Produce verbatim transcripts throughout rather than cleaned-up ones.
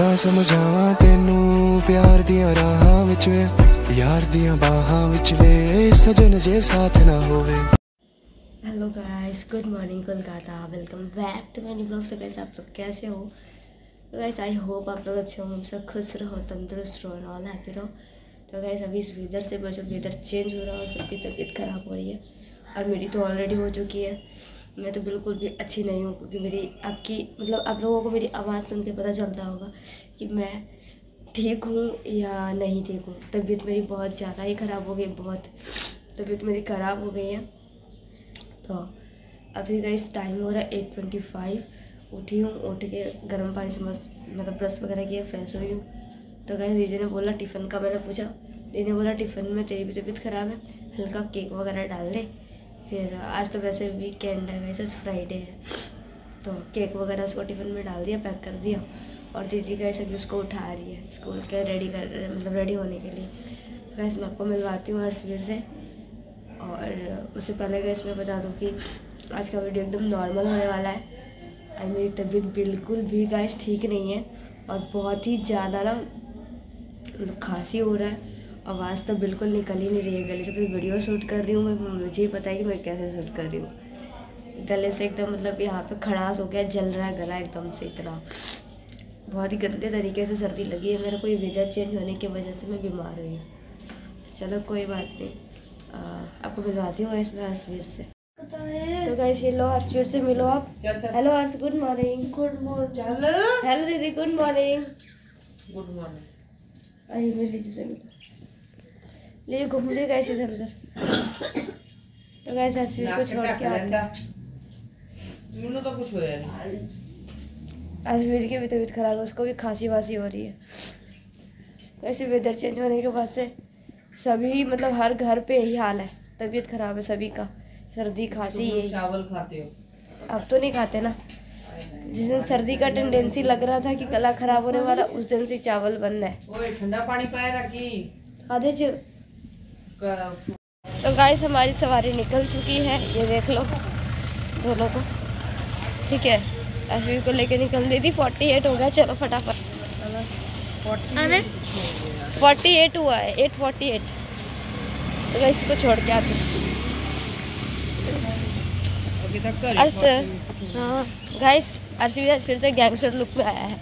किद्दां समझावां तेनू प्यार दियां राहां विच वे यार दियां बाहां विच वे सजन जे साथ ना होवे। Hello guys, good morning Kolkata, welcome back to my blog. So guys आप लोग कैसे हो? गाइस आई होप आप लोग अच्छे होंगे, सब खुश रहो, तंदुरुस्त रहो, ऑल हैप्पी रहो। तो गाइस अभी इस वेदर से बचो, वेदर चेंज हो रहा है और सबकी तबीयत ख़राब हो रही है और मेरी तो ऑलरेडी हो चुकी है। मैं तो बिल्कुल भी अच्छी नहीं हूँ क्योंकि मेरी आपकी मतलब आप लोगों को मेरी आवाज़ सुन के पता चलता होगा कि मैं ठीक हूँ या नहीं ठीक हूँ। तबीयत मेरी बहुत ज़्यादा ही ख़राब हो गई, बहुत तबीयत मेरी ख़राब हो गई है। तो अभी गाइस टाइम हो रहा है एट ट्वेंटी फाइव। उठी हूँ, उठ के गर्म पानी से मस्त मतलब ब्रश वगैरह किया, फ्रेश हुई हूँ। तो गाइस दीदी ने बोला टिफ़िन का, मैंने पूछा, दीदी ने बोला टिफ़िन में तेरी भी तबीयत ख़राब है, हल्का केक वगैरह डाल दे। फिर आज तो वैसे वीकेंड है गाइस, आज फ्राइडे है, तो केक वगैरह उसको टिफ़िन में डाल दिया, पैक कर दिया। और दीदी गाइस अभी उसको उठा रही है स्कूल के रेडी कर मतलब रेडी होने के लिए। गाइस मैं आपको मिलवाती हूँ हर्षवीर से। और उससे पहले गाइस मैं बता दूँ कि आज का वीडियो एकदम नॉर्मल होने वाला है। आज मेरी तबीयत बिल्कुल भी गाइस ठीक नहीं है और बहुत ही ज़्यादा ना खांसी हो रहा है, आवाज़ तो बिल्कुल निकल ही नहीं रही है गले से। फिर वीडियो शूट कर रही हूँ मैं, मुझे ही पता है कि मैं कैसे शूट कर रही हूँ। गले से एकदम मतलब यहाँ पे खड़ास हो गया, जल रहा है गला एकदम से, इतना बहुत ही गंदे तरीके से सर्दी लगी है मेरे को। ये वेदर चेंज होने की वजह से मैं बीमार हुई हूँ। चलो कोई बात नहीं, आ, आपको मिलवाती हूँ इसमें हर्षवीर से। तो गाइस ये लो, हर्षवीर से मिलो आप। Hello Harsh, good morning. Good morning. Hello दीदी, गुड मॉर्निंग। Good morning. आइए मेरे लीजिए से मिलो, लीजिए घूम रही गाइस इधर उधर। तो गाइस हर्षवीर को छोड़ के आते हैं। तो कुछ हो रहा है, हर्षवीर की भी तबीयत खराब है, उसको भी खांसी वासी हो रही है। तो ऐसे वेदर चेंज होने के बाद से सभी मतलब हर घर पे यही हाल है, तबीयत खराब है सभी का, सर्दी खांसी यही। चावल खाते हो? अब तो नहीं खाते ना। जिस दिन सर्दी का टेंडेंसी लग रहा था कि गला खराब होने वाला, उस दिन से चावल बंद है। ओए ठंडा पानी पाए ना कि आधे जो। तो गाइस हमारी सवारी निकल चुकी है, ये देख लो दोनों को, ठीक है। अश्विन को लेके निकल दी थी, फोर्टी एट हो गया, चलो फटाफट। फोर्टी एट हुआ है, एट फोर्टी एट। तो गाइस इसको छोड़ के आती अर्श। हाँ गाइस अर्शवीर फिर से गैंगस्टर लुक में आया है।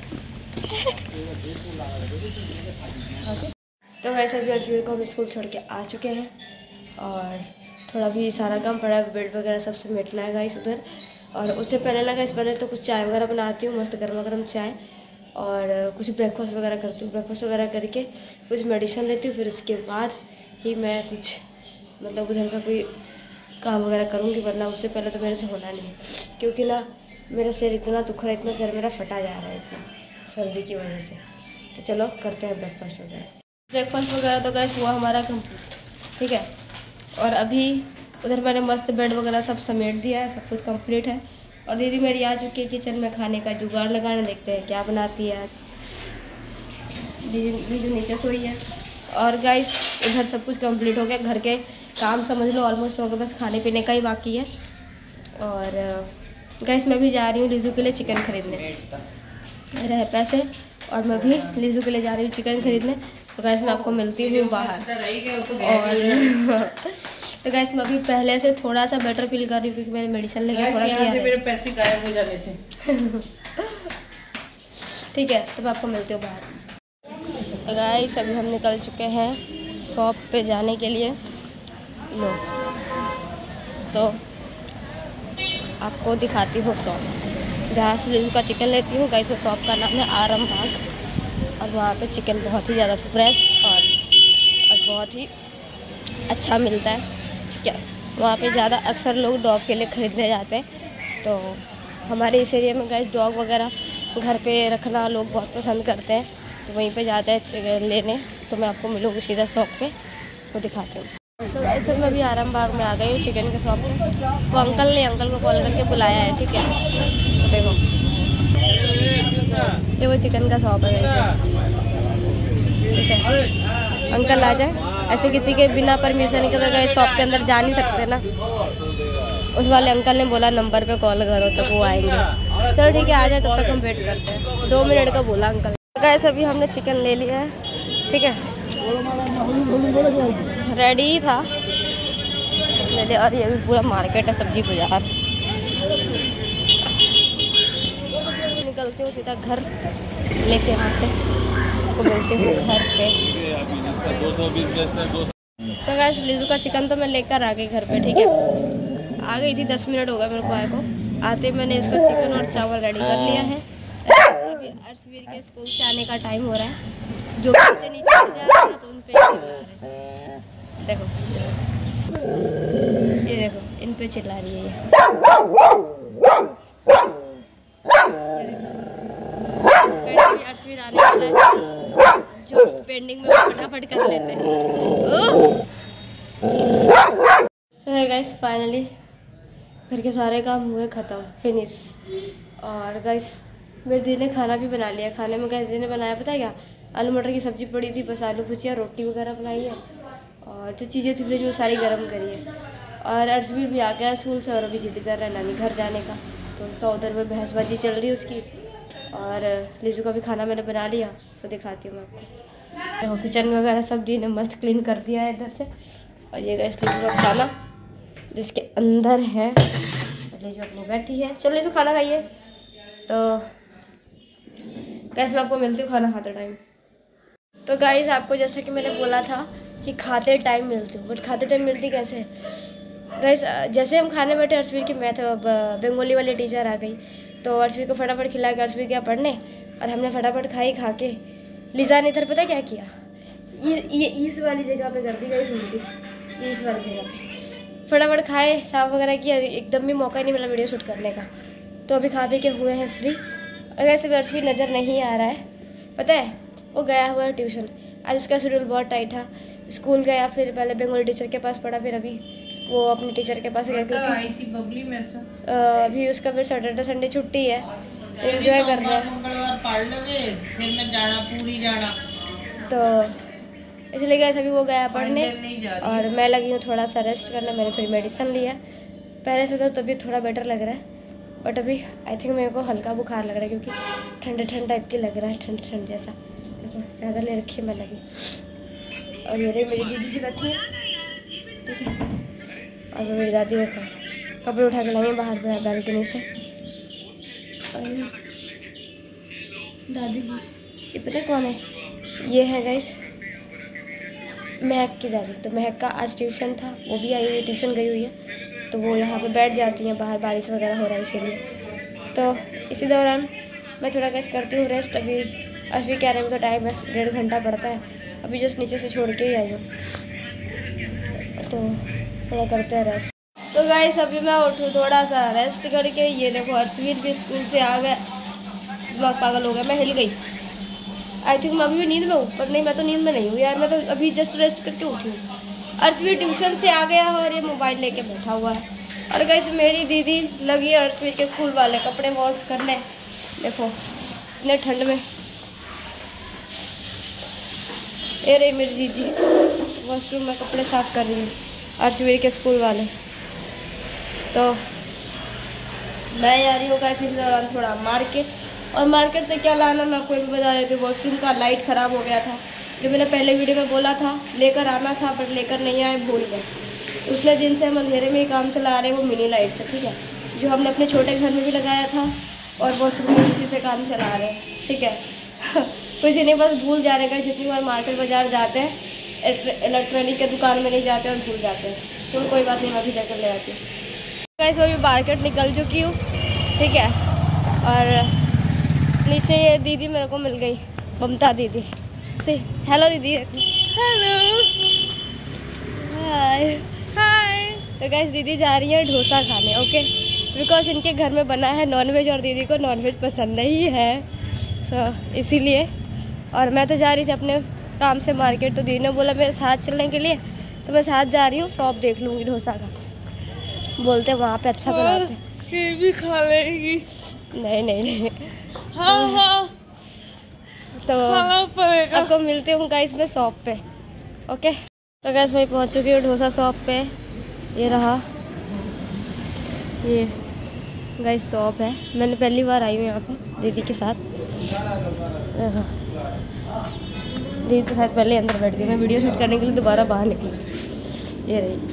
तो गाइस अभी अर्शवीर को हम स्कूल छोड़ के आ चुके हैं और थोड़ा भी सारा काम पड़ा है, बेड वगैरह सब समेटना है गाइस उधर। और उससे पहले ना गाइस पहले तो कुछ चाय वगैरह बनाती हूँ, मस्त गर्मा गर्म चाय, और कुछ ब्रेकफास्ट वगैरह करती हूँ। ब्रेकफास्ट वगैरह करके कुछ मेडिसिन लेती हूँ, फिर उसके बाद ही मैं कुछ मतलब उधर का कोई काम वगैरह करूँगी, वरना उससे पहले तो मेरे से होना नहीं है। क्योंकि ना मेरा सिर इतना दुख रहा है, इतना सिर मेरा फटा जा रहा है इतना सर्दी की वजह से। तो चलो करते हैं ब्रेकफास्ट वगैरह। ब्रेकफास्ट वगैरह तो गाइस हुआ हमारा कंप्लीट, ठीक है। और अभी उधर मैंने मस्त बेड वगैरह सब समेट दिया है, सब कुछ कंप्लीट है। और दीदी मेरी आ चुकी है किचन में खाने का जुगाड़ लगाने, देखते हैं क्या बनाती है आज। दीदी दीदी नीचे सोई है। और गाइस इधर सब कुछ कंप्लीट हो गया, घर के काम समझ लो ऑलमोस्ट हो गया, बस खाने पीने का ही बाकी है। और गाइस मैं भी जा रही हूँ लीजू के लिए चिकन खरीदने, मेरे है पैसे और मैं भी लीजू के लिए जा रही हूँ चिकन खरीदने। तो गाइस मैं आपको मिलती हूँ बाहर। और तो गाइस मैं अभी पहले से थोड़ा सा बेटर फील कर रही हूँ क्योंकि मैंने मेडिसिन लेके थोड़ा किया है। मेरे पैसे गायब हो जाने थे। ठीक है, तो मैं आपको मिलती हूँ बाहर। तो गाइस अभी हम निकल चुके हैं शॉप पे जाने के लिए। लो तो आपको दिखाती हूँ शॉप जहाँ से लीजू का चिकन लेती हूँ। गाइस वो शॉप का नाम है आराम बाग और वहाँ पे चिकन बहुत ही ज़्यादा फ्रेश और, और बहुत ही अच्छा मिलता है, ठीक है। वहाँ पे ज़्यादा अक्सर लोग डॉग के लिए ख़रीदने जाते हैं। तो हमारे इस एरिया में गाइस डॉग वगैरह घर पे रखना लोग बहुत पसंद करते हैं, तो वहीं पे जाते हैं लेने। तो मैं आपको मिलूँगी सीधा शॉप पे, वो दिखाती हूँ। तो गाइस मैं भी आराम बाग में आ गई हूँ चिकन के शॉप में। तो अंकल ने अंकल को कॉल करके बुलाया है, ठीक है। तो देखो ये वो चिकन का शॉप है, ठीक है। अंकल आ जाए, ऐसे किसी के बिना परमिशन के तो गए शॉप के अंदर जा नहीं सकते ना। उस वाले अंकल ने बोला नंबर पे कॉल करो तो वो आएंगे। चलो ठीक है, आ जाए तब तक हम वेट करते हैं। दो मिनट का बोला अंकल। गाइस अभी हमने चिकन ले लिया है, ठीक है, रेडी ही था ले लिया। और ये भी पूरा मार्केट है, सब्जी बाजार। निकलती हूँ सीधा घर लेके, यहाँ से को मिलती हूँ घर पे। तो गाइस लीजू का चिकन तो मैं लेकर आ गई घर पे, ठीक है, आ गई थी। दस मिनट हो गया मेरे को आए को। आते मैंने इसका चिकन और चावल रेडी कर लिया है। अभी अर्शवीर के स्कूल से आने का टाइम हो रहा है। जो बच्चे नीचे से जा रहे हैं तो उन पे चिल्ला रहे हैं। देखो ये देखो, इन पे चिल्ला रही है ये। अर्शवीर आने वाला है, जो पेंडिंग में फटाफट कर लेते हैं। तो है गाइस, फाइनली घर के सारे काम हुए ख़त्म, फिनिश। और गाइस मेरे दी ने खाना भी बना लिया। खाने में गाइस दी ने बनाया पता है क्या, आलू मटर की सब्ज़ी पड़ी थी, बस आलू भुजिया रोटी वगैरह बनाई है, और जो चीज़ें थी फ्रिज में सारी गर्म करी है। और अर्शवीर भी आ गया स्कूल से, और अभी जिद कर रहा है नानी घर जाने का, तो उसका उधर में बहसबाजी चल रही है उसकी। और लीजू का भी खाना मैंने बना लिया, तो दिखाती हूँ मैं आपको। देखो किचन वगैरह सब दी ने मस्त क्लीन कर दिया है इधर से। और ये गाइस लीजू का खाना जिसके अंदर है, लीजू अपनी बैठी है। चलो लीजू खाना खाइए। तो गाइस मैं आपको मिलती हूँ खाना खाते टाइम। तो गाइस आपको जैसा कि मैंने बोला था कि खाते टाइम मिलती हूँ, बट खाते टाइम मिलती कैसे है गाइस। जैसे हम खाने बैठे, अर्शवीर की मैथ बंगाली वाली टीचर आ गई, तो अर्शवीर को फटाफट खिला के अर्शवीर गया पढ़ने, और हमने फटाफट खाई। खा के लिजा ने इधर पता क्या किया, ये इस वाली जगह पे कर दी गाइस उल्टी, इस वाली जगह पे। फटाफट खाए, साफ वगैरह किया, एकदम भी मौका ही नहीं मिला वीडियो शूट करने का। तो अभी खा पी के हुए हैं फ्री। और वैसे भी अर्शवीर नज़र नहीं आ रहा है, पता है वो गया हुआ है ट्यूशन। आज उसका शेड्यूल बहुत टाइट था। स्कूल गया, फिर पहले बंगाली टीचर के पास पढ़ा, फिर अभी वो अपने टीचर के पास गया, क्योंकि अभी उसका फिर सैटरडे संडे छुट्टी है, तो एंजॉय कर रहा है। तो इसलिए गए अभी वो गया पढ़ने, और मैं लगी हूँ थोड़ा सा रेस्ट करने। मैंने थोड़ी मेडिसिन लिया, पहले से तो तबीयत थोड़ा बेटर लग रहा है, बट अभी आई थिंक मेरे को हल्का बुखार लग रहा है, क्योंकि ठंडे ठंड टाइप की लग रहा है, ठंड ठंड जैसा। देखो ज़्यादा ले रखी मैं लगी। और ये रही मेरी दीदी जी बैठी है, ठीक है, और मेरी दादी देखो कपड़े उठा के लाई हैं बाहर बालकनी से। और दादी जी ये पता है कौन है, ये है गाइस महक की दादी। तो महक का आज ट्यूशन था, वो भी आई हुई है, ट्यूशन गई हुई है, तो वो यहाँ पे बैठ जाती हैं, बाहर बारिश वगैरह हो रहा है इसीलिए। तो इसी दौरान मैं थोड़ा कैसे करती हूँ रेस्ट। अभी अर्शवीर के आने में तो टाइम है, डेढ़ घंटा पड़ता है। अभी जस्ट नीचे से छोड़ के ही आई हूँ, तो थोड़ा करते हैं रेस्ट। तो गाइस अभी मैं उठूँ थोड़ा सा रेस्ट करके। ये देखो अर्शवीर भी स्कूल से आ गया, ब्लॉग पागल हो गया, मैं हिल गई। आई थिंक मैं अभी भी नींद में हूँ, पर नहीं मैं तो नींद में नहीं हूँ यार, मैं तो अभी जस्ट रेस्ट करके उठी हूँ। अर्शवीर ट्यूशन से आ गया है और ये मोबाइल लेके बैठा हुआ है। और गाइस मेरी दीदी लगी है अर्शवीर के स्कूल वाले कपड़े वॉश करने। देखो इतने ठंड में, ये रही मेरी दीदी वॉशरूम में कपड़े साफ कर रही है अर्शवीर के स्कूल वाले। तो मैं जा रही हूँ गाइस इस दौरान थोड़ा मार्केट, और मार्केट से क्या लाना मैं आपको भी बता देती हूँ। वॉशरूम का लाइट ख़राब हो गया था, जो मैंने पहले वीडियो में बोला था लेकर आना था, पर लेकर नहीं आए, भूल गए। उसने दिन से हम अंधेरे में ही काम चला रहे हैं, वो मिनी लाइट से, ठीक है, जो हमने अपने छोटे घर में भी लगाया था, और वॉशरूम में उसी से काम चला रहे हैं, ठीक है। कुछ नहीं, बस भूल जा रहे हैं। जितनी बार मार्केट बाजार जाते हैं, इलेक्ट्रॉनिक के दुकान में नहीं जाते और भूल जाते हैं, तो कोई बात नहीं, मैं भी जाकर ले आती हूँ। गाइस अभी मार्केट निकल चुकी हूँ, ठीक है, और नीचे ये दीदी मेरे को मिल गई, ममता दीदी से। हेलो दीदी। Hello, hi hi. तो गाइस दीदी जा रही है डोसा खाने, ओके, बिकॉज इनके घर में बना है नॉनवेज, और दीदी को नॉनवेज पसंद नहीं है, सो so, इसीलिए। और मैं तो जा रही थी अपने काम से मार्केट, तो दीदी ने बोला मेरे साथ चलने के लिए, तो मैं साथ जा रही हूँ, शॉप देख लूँगी डोसा का। बोलते वहाँ पे अच्छा बनाते, ये भी खा लेगी। नहीं नहीं नहीं, हाँ हाँ, तो आपको मिलते हूँ गाइस मैं शॉप पे, ओके। तो गाइस मैं पहुँच चुकी हूँ डोसा शॉप पे, ये रहा, ये गाइस शॉप है, मैंने पहली बार आई हूँ यहाँ पे दीदी के साथ। दीदी के साथ पहले अंदर बैठ गई, मैं वीडियो शूट करने के लिए दोबारा बाहर निकली। ये रही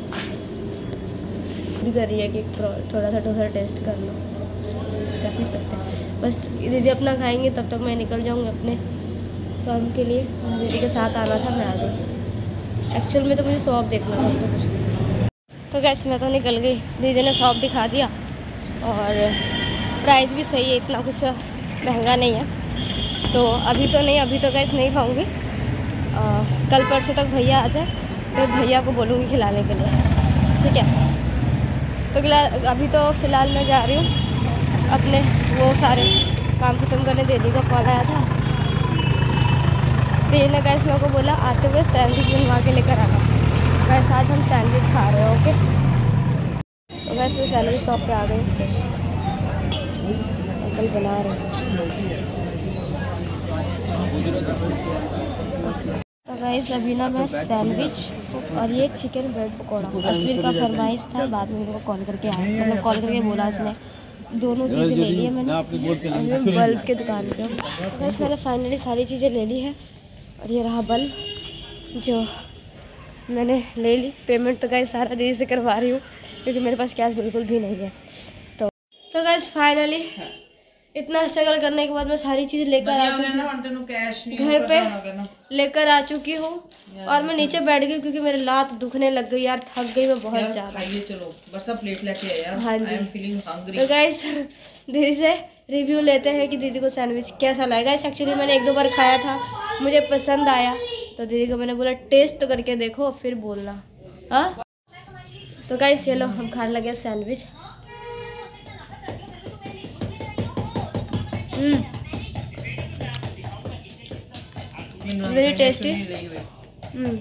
कर रही है कि थोड़ा सा डोसा टेस्ट कर लो, कर नहीं सकते। बस दीदी अपना खाएंगे तब तक मैं निकल जाऊँगी अपने काम के लिए। दीदी के साथ आना था, मैं आ गई। एक्चुअल में तो मुझे शॉप देखना था तो कुछ। तो गैस मैं तो निकल गई, दीदी ने शॉप दिखा दिया और प्राइस भी सही है, इतना कुछ महंगा नहीं है। तो अभी तो नहीं, अभी तो गैस नहीं खाऊंगी। कल परसों तक भैया आ जाए, मैं भैया को बोलूँगी खिलाने के लिए, ठीक है। तो अभी तो फ़िलहाल मैं जा रही हूँ अपने वो सारे काम ख़त्म करने। दीदी का कॉल आया था, दीदी ने गैस मेरे को बोला आते हुए सैंडविच बनवा के लेकर आना। गैस आज हम सैंडविच खा रहे हैं, ओके। तो गैस मैं सैंडविच शॉप पे आ गई, अंकल बना रहे हैं। तो गैस अभी ना मैं सैंडविच और ये चिकन ब्रेड पकौड़ा, असवीर का फरमाइश था, बाद में मेरे को कॉल करके आया, मतलब कॉल करके बोला उसने। दोनों चीज़ें ले ली है मैंने, बल्ब के दुकान पे। बस मैंने फाइनली सारी चीज़ें ले ली है और ये रहा बल्ब जो मैंने ले ली। पेमेंट तो गाइस सारा दीदी से करवा रही हूँ क्योंकि मेरे पास कैश बिल्कुल भी नहीं है। तो तो गाइस फाइनली इतना स्ट्रगल करने के बाद मैं सारी चीज़ लेकर आ चुकी हूँ, घर पे लेकर आ चुकी हूँ और मैं नीचे बैठ गई क्योंकि मेरे लात दुखने लग गई यार, थक गई मैं बहुत ज़्यादा। चलो बस अब प्लेट लेके आए यार। हाँ जी, फीलिंग हंग्री। तो गाइस दीदी से रिव्यू लेते हैं कि दीदी को सैंडविच कैसा लगा। गाइस एक्चुअली मैंने एक दो बार खाया था, मुझे पसंद आया, तो दीदी को मैंने बोला टेस्ट तो करके देखो फिर बोलना। हाँ तो गाइस ये लो हम खाने लगे सैंडविच। Very tasty. हम्म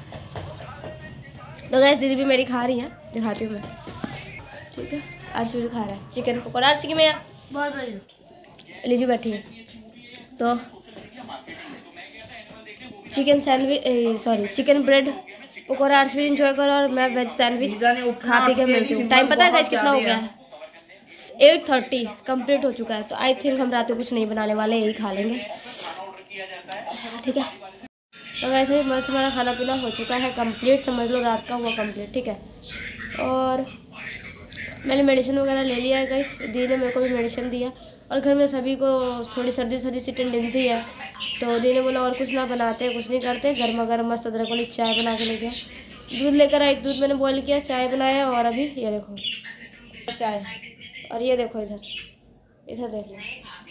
तो गाइस दीदी भी मेरी खा रही है, दिखाती हूँ मैं, ठीक है। आरसी भी खा रहा है चिकन पकौड़ा। आरसी की मैं बहुत बड़ी लीजिए बैठी है। तो chicken sandwich sorry chicken bread pakora आरसी भी इंजॉय करो और मैं वेज सैंडविच खा पी के मिलती हूँ। टाइम पता है गाइस कितना हो गया है? एट थर्टी कम्प्लीट हो चुका है। तो आई थिंक हम रात को कुछ नहीं बनाने वाले, यही खा लेंगे, ठीक है। तो वैसे मस्त हमारा खाना पीना हो चुका है कंप्लीट, समझ लो रात का हुआ कंप्लीट, ठीक है। और मैंने मेडिसिन वगैरह ले लिया है गाइस, दीदी ने मेरे को भी मेडिसिन दिया और घर में सभी को थोड़ी सर्दी सर्दी सी टेंडेंसी है। तो दीदी ने बोला और कुछ ना बनाते, कुछ नहीं करते, गर्मा गर्म मस्त अदरक वाली चाय बना के ले गया। दूध लेकर आए, दूध मैंने बॉयल किया, चाय बनाया और अभी ये देखो चाय, और ये देखो इधर इधर देख लो।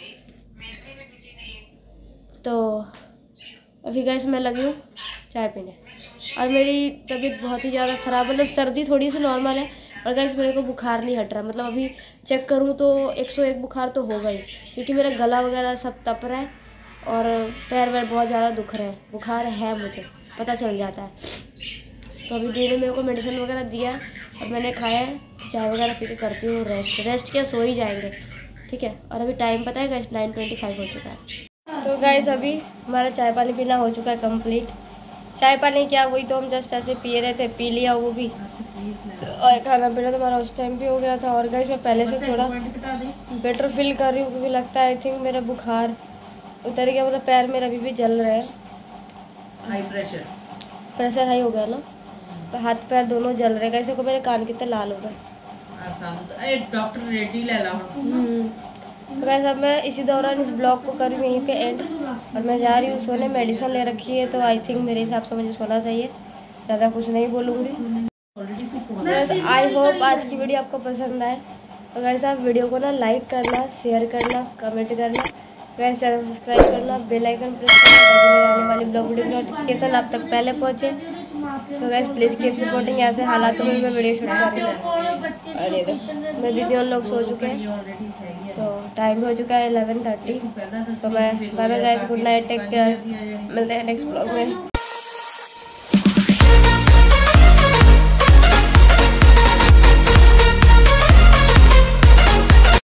तो अभी गाइस मैं लगी हूँ चाय पीने और मेरी तबीयत बहुत ही ज़्यादा ख़राब, मतलब सर्दी थोड़ी सी नॉर्मल है और गाइस मेरे को बुखार नहीं हट रहा। मतलब अभी चेक करूँ तो एक सौ एक बुखार तो होगा ही, क्योंकि मेरा गला वगैरह सब तप रहा है और पैर वैर बहुत ज़्यादा दुख रहे हैं। बुखार है, मुझे पता चल जाता है। तो अभी दीदी ने मेरे को मेडिसिन वगैरह दिया और मैंने खाया है, चाय वगैरह पी के करती हूँ रेस्ट। रेस्ट क्या, सो ही जाएंगे, ठीक है। और अभी टाइम पता है गाइस नाइन ट्वेंटी फाइव हो चुका है। तो गाइस अभी हमारा चाय पानी पीना हो चुका है कंप्लीट। चाय पानी क्या, वही तो हम जस्ट ऐसे पिए रहे थे, पी लिया वो भी, और खाना पीना तो हमारा उस टाइम भी हो गया था। और गाइस मैं पहले से थोड़ा बेटर फील कर रही हूँ क्योंकि लगता है आई थिंक मेरा बुखार उतर गया, मतलब पैर मेरा अभी भी जल रहे हैं। हाई प्रेशर प्रेशर हाई हो गया ना, हाथ पैर दोनों जल रहे हैं। ऐसे को मेरे कान कितने लाल हो गए। डॉक्टर रेड्डी ले ला। तो वैसे अब मैं इसी दौरान इस ब्लॉग को करूँ यहीं पे एंड और मैं जा रही हूँ सोने। मेडिसिन ले रखी है तो आई थिंक मेरे हिसाब से मुझे सोना चाहिए, ज़्यादा कुछ नहीं बोलूँगी। आई होप आज की वीडियो आपको पसंद आए। तो वैसे आप वीडियो को ना लाइक करना, शेयर करना, कमेंट करना, वैसे चैनल सब्सक्राइब करना, बेल आइकन प्रेस करना ताकि आने वाली ब्लॉग वीडियो की नोटिफिकेशन आप तक पहले पहुँचे। So guys please keep supporting. ऐसे हालातों में मैं वीडियो शूट कर रही हूँ। अरे मैं दीदी और लोग सो चुके हैं तो टाइम हो चुका है इलेवन थर्टी। तो मैं bye bye guys, good night, take care, मिलते हैं नेक्स्ट ब्लॉग में।